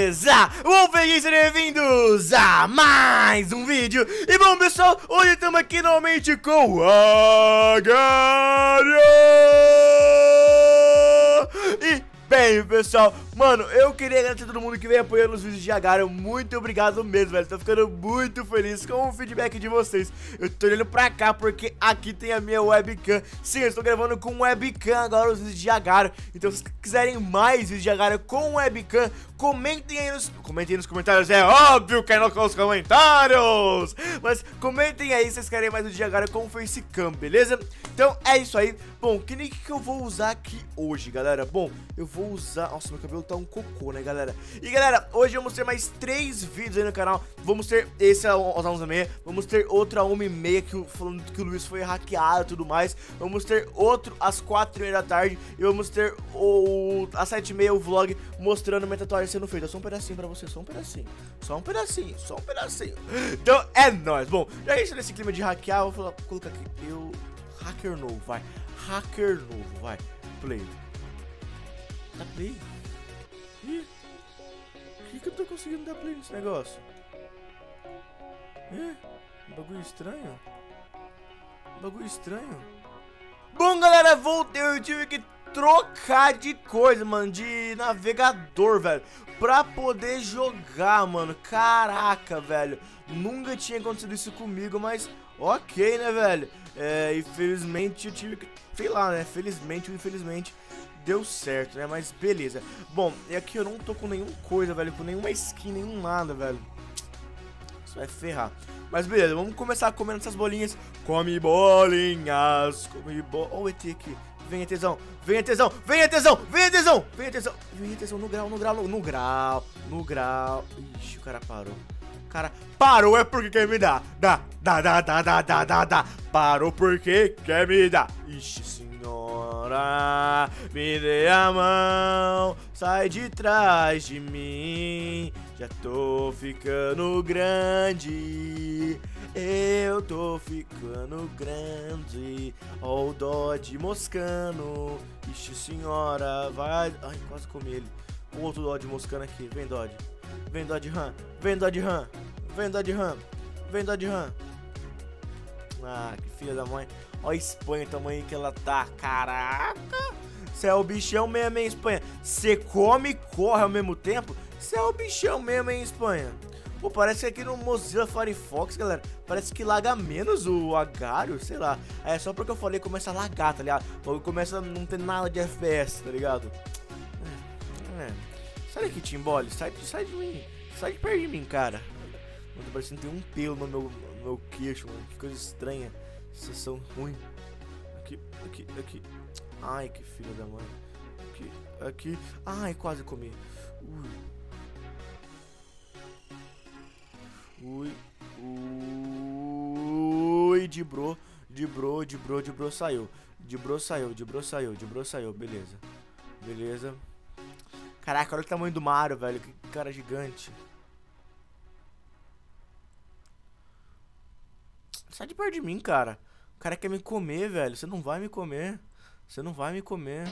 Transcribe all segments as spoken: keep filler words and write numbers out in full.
Beleza? Bom, sejam bem-vindos a mais um vídeo. E bom, pessoal, hoje estamos aqui novamente com o Agario. E bem, pessoal, mano, eu queria agradecer a todo mundo que vem apoiando os vídeos de Agario. Muito obrigado mesmo, velho. Tô ficando muito feliz com o feedback de vocês. Eu tô olhando pra cá porque aqui tem a minha webcam. Sim, eu estou gravando com webcam agora os vídeos de Agario. Então, se vocês quiserem mais vídeos de Agario com webcam, comentem aí nos, comentem aí nos comentários. É óbvio que é nos comentários. Mas comentem aí se vocês querem mais vídeos de Agario com facecam, beleza? Então, é isso aí. Bom, que nick que eu vou usar aqui hoje, galera? Bom, eu vou usar... Nossa, meu cabelo tá um cocô, né, galera? E, galera, hoje vamos ter mais três vídeos aí no canal. Vamos ter esse às onze e meia. Vamos ter outro às uma e meia, que, falando que o Luiz foi hackeado e tudo mais. Vamos ter outro às quatro e meia da tarde. E vamos ter o às sete e meia o vlog mostrando minha tatuagem sendo feita. Só um pedacinho pra você, só um pedacinho. Só um pedacinho, só um pedacinho. Então, é nóis. Bom, já que nesse clima de hackear, eu vou falar, colocar aqui. Eu... Hacker novo, vai. Hacker novo, vai. Play. Dá play? Ih, por que, que eu tô conseguindo dar play nesse negócio? Ih, bagulho estranho. Bagulho estranho. Bom, galera, voltei. Eu tive que trocar de coisa, mano, de navegador, velho, pra poder jogar, mano. Caraca, velho. Nunca tinha acontecido isso comigo, mas ok, né, velho? É, infelizmente eu tive que... Sei lá, né? Felizmente ou infelizmente deu certo, né? Mas beleza. Bom, e aqui eu não tô com nenhuma coisa, velho. Com nenhuma skin, nenhum nada, velho. Isso vai ferrar. Mas beleza, vamos começar comendo essas bolinhas. Come bolinhas. Come bo... Ó o E T aqui. Vem, ETzão. Vem, ETzão. Vem, ETzão. Vem, ETzão. Vem, ETzão. Vem, ETzão. No grau, no grau, no, no grau. No grau. Ixi, o cara parou. Cara, parou é porque quer me dar. Dá, dá, dá, dá, dá, dá, dá, dá. Parou porque quer me dar. Ixi, senhora, me dê a mão. Sai de trás de mim. Já tô ficando grande. Eu tô ficando grande. Ó o Dodge moscando. Ixi, senhora, vai. Ai, quase comi ele. O outro Dodge moscando aqui. Vem, Dodge. Vem, Dodge Ram. Vem, Dodge Ram. Vem, Dodge Ram. Vem, Dodge Ram. Ah, que filha da mãe. Ó a Espanha, o tamanho que ela tá. Caraca. Você é o bichão mesmo, hein, Espanha? Você come e corre ao mesmo tempo? Você é o bichão mesmo, hein, Espanha? Pô, parece que aqui no Mozilla Firefox, galera, parece que laga menos o Agario, sei lá. É só porque eu falei que começa a lagar, tá ligado? Logo começa a não ter nada de F P S, tá ligado? É, é. Sai daqui, Timbole, sai, sai de mim. Sai de perto de mim, cara. Mano, tô parecendo que tem um pelo no meu, no meu queixo, mano. Que coisa estranha. Sensação ruim. Aqui, aqui, aqui. Ai, que filha da mãe. Aqui, aqui. Ai, quase comi. Ui. Ui. Ui. Dibrou. Dibrou, dibrou, dibrou, saiu. Dibrou, saiu, dibrou, saiu, dibrou, saiu. Beleza. Beleza. Caraca, olha o tamanho do Mario, velho. Que cara gigante. Sai de perto de mim, cara. O cara quer me comer, velho. Você não vai me comer. Você não vai me comer.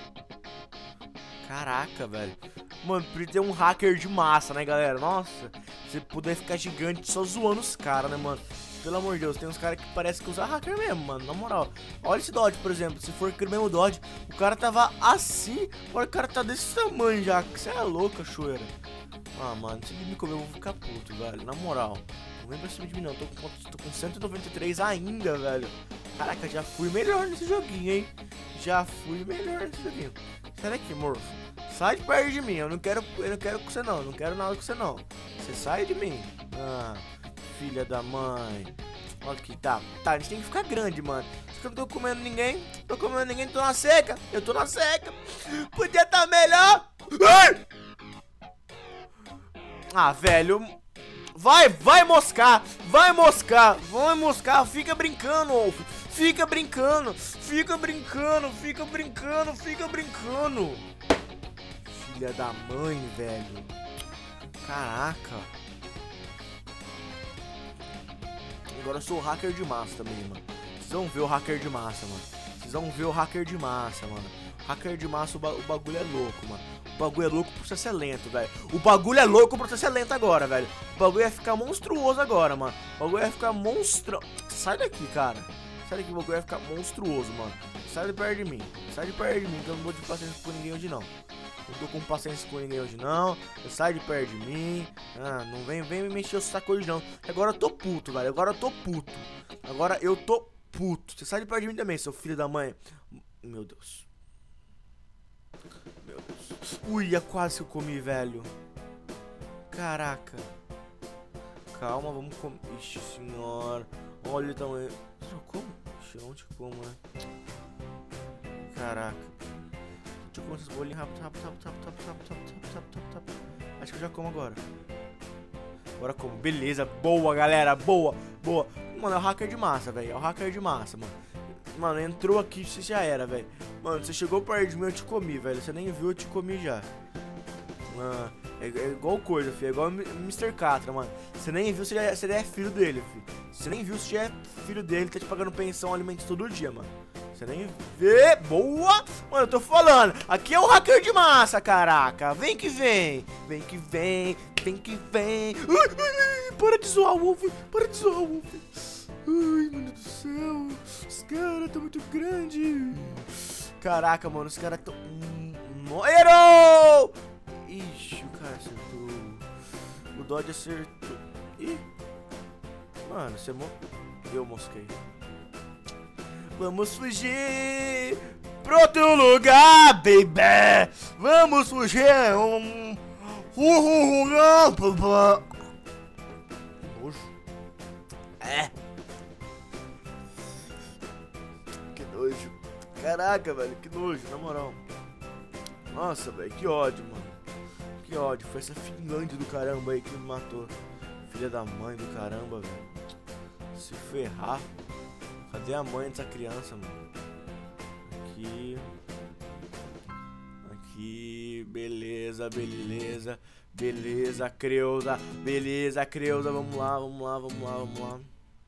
Caraca, velho. Mano, podia ter um hacker de massa, né, galera? Nossa. Você puder ficar gigante só zoando os caras, né, mano? Pelo amor de Deus, tem uns caras que parece que usam hacker mesmo, mano, na moral. Olha esse Dodge, por exemplo, se for aquele mesmo Dodge, o cara tava assim, agora o cara tá desse tamanho já. Você é louca, choeira. Ah, mano, se ele me comer eu vou ficar puto, velho, na moral. Não vem pra cima de mim não, tô com, tô com cento e noventa e três ainda, velho. Caraca, já fui melhor nesse joguinho, hein. Já fui melhor nesse joguinho. Sai daqui, morfo. Sai de perto de mim, eu não quero, eu não quero com você não, eu não quero nada com você não. Você sai de mim. Ah... Filha da mãe. Olha aqui, tá. Tá, a gente tem que ficar grande, mano. Eu não tô comendo ninguém. Tô comendo ninguém, tô na seca. Eu tô na seca. Podia tá melhor. Ai! Ah, velho. Vai, vai moscar. Vai moscar. Vai moscar. Fica brincando, Wolf. Fica brincando. Fica brincando. Fica brincando. Fica brincando. Filha da mãe, velho. Caraca. Agora eu sou o hacker de massa também, mano. Vocês vão ver o hacker de massa, mano. Vocês vão ver o hacker de massa, mano. Hacker de massa, o, ba o bagulho é louco, mano. O bagulho é louco, o processo é lento, velho. O bagulho é louco, o processo é lento agora, velho. O bagulho ia ficar monstruoso agora, mano. O bagulho ia ficar monstro... Sai daqui, cara. Sai daqui, o bagulho ia ficar monstruoso, mano. Sai de perto de mim. Sai de perto de mim, que eu não vou ter paciência com ninguém hoje, não. Não tô com paciência com ninguém hoje, não. Sai de perto de mim. Ah, não vem, vem me mexer o saco hoje, não. Agora eu tô puto, velho. Agora eu tô puto. Agora eu tô puto. Você sai de perto de mim também, seu filho da mãe. Meu Deus. Meu Deus. Ui, é quase que eu comi, velho. Caraca. Calma, vamos comer. Ixi, senhora. Olha o tamanho. Você já como? Ixi, eu não te como, né? Caraca. Deixa eu comer essas bolinhas rápido, rápido, rápido, rápido, rápido, rápido, rápido, rápido, rápido. Acho que eu já como agora. Agora como. Beleza, boa, galera, boa, boa. Mano, é o hacker de massa, velho. É o hacker de massa, mano. Mano, entrou aqui, você já era, velho. Mano, você chegou perto de mim, eu te comi, velho. Você nem viu, eu te comi já. Mano, é, é igual coisa, filho. É igual o mister Catra, mano. Você nem viu, você já, você já é filho dele, filho. Você nem viu, você já é filho dele, tá te pagando pensão, alimentos todo dia, mano. Você nem vê. Boa! Mano, eu tô falando. Aqui é o hacker de massa, caraca. Vem que vem. Vem que vem. Vem que vem. Ai, ai, ai, para de zoar o Wolf. Para de zoar o Wolf. Ai, meu Deus do céu. Os caras tão muito grandes. Caraca, mano. Os caras tão... Errou! Ixi, o cara acertou. O Dodge acertou. Ih. Mano, você mo... Eu mosquei. Vamos fugir pra outro lugar, baby. Vamos fugir. Um... Nojo. É. Que nojo. Caraca, velho, que nojo, na moral. Nossa, velho, que ódio, mano. Que ódio. Foi essa Finlândia do caramba aí que me matou. Filha da mãe do caramba, velho. Se ferrar. Cadê a mãe dessa criança, mano? Aqui. Aqui. Beleza, beleza. Beleza, Creuza. Beleza, Creuza. Vamos lá, vamos lá, vamos lá, vamos lá.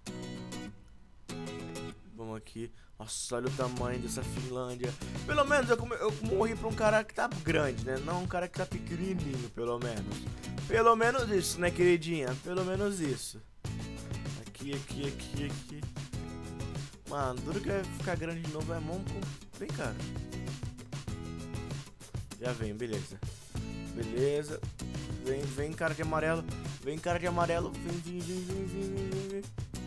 Vamos aqui. Nossa, olha o tamanho dessa Finlândia. Pelo menos eu, eu morri pra um cara que tá grande, né? Não um cara que tá pequenininho, pelo menos. Pelo menos isso, né, queridinha? Pelo menos isso. Aqui, aqui, aqui, aqui. Mano, duro que vai ficar grande de novo é monco. Vem, cara. Já vem, beleza. Beleza. Vem, vem, cara de amarelo. Vem, cara de amarelo. Vem, vem, vem, vem, vem, vem, vem.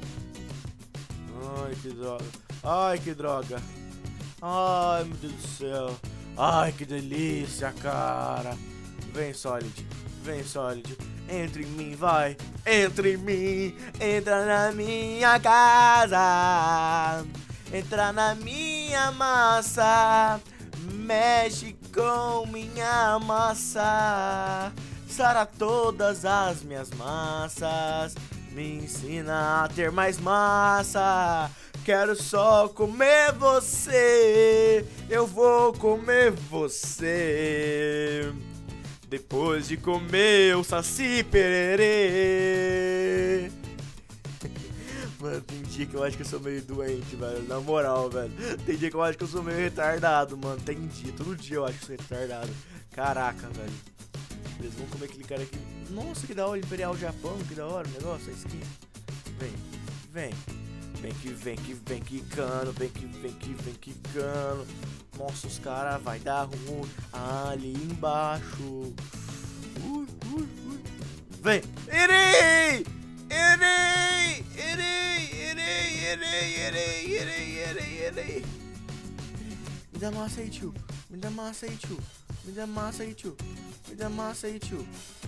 Ai, que droga. Ai, que droga. Ai, meu Deus do céu. Ai, que delícia, cara. Vem, Solid. Vem, Solid. Entra em mim, vai. Entra em mim. Entra na minha casa. Entra na minha massa. Mexe com minha massa. Sara todas as minhas massas. Me ensina a ter mais massa. Quero só comer você. Eu vou comer você. Depois de comer o saci pererê. Mano, tem dia que eu acho que eu sou meio doente, velho. Na moral, velho. Tem dia que eu acho que eu sou meio retardado, mano. Tem dia, todo dia eu acho que sou retardado. Caraca, velho. Eles vão comer aquele cara aqui. Nossa, que da hora, Imperial Japão, que da hora o negócio, a skin. Vem, vem. Vem que vem que vem quicando, vem que vem que vem quicando. Nossa, os caras vai dar ruim ali embaixo. Ui, ui, ui. Vem! Irei! Irei! Irei! Irei! Irei! Irei! Irei! Irei! Irei! Me dá massa aí, tio. Me dá massa aí, tio. Me dá massa aí, tio. Me dá massa aí, tio.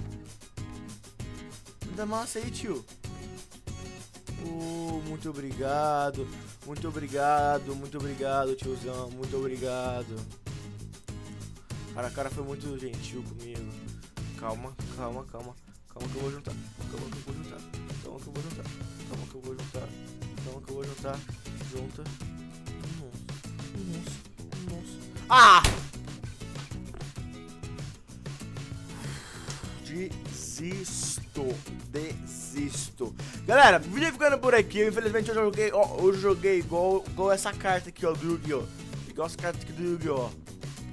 Me dá massa aí, tio. Oh, muito obrigado, muito obrigado, muito obrigado, tiozão, muito obrigado. Cara, a cara foi muito gentil comigo. Calma, calma, calma, calma que eu vou juntar, calma que eu vou juntar, calma que eu vou juntar, calma que eu vou juntar, calma que eu vou juntar, junta. Nossa, nossa, nossa. Ah! Desisto, desisto. Galera, o vídeo ficando por aqui. Infelizmente eu joguei, ó, eu joguei igual, igual essa carta aqui, ó, do Yu-Gi-Oh! Igual essa carta aqui do Yu-Gi-Oh!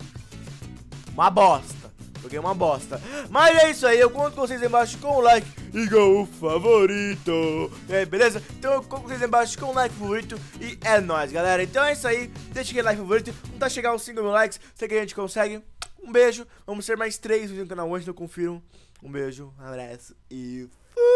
uma bosta. Joguei uma bosta. Mas é isso aí, eu conto com vocês aí embaixo com o like igual o favorito. É, beleza? Então eu conto com vocês aí embaixo com o like favorito. E é nóis, galera. Então é isso aí. Deixa aquele like favorito. Tentar chegar aos cinco mil likes. Sei que a gente consegue. Um beijo. Vamos ser mais três vídeos no canal hoje, então confiram. Um beijo, um abraço e fui!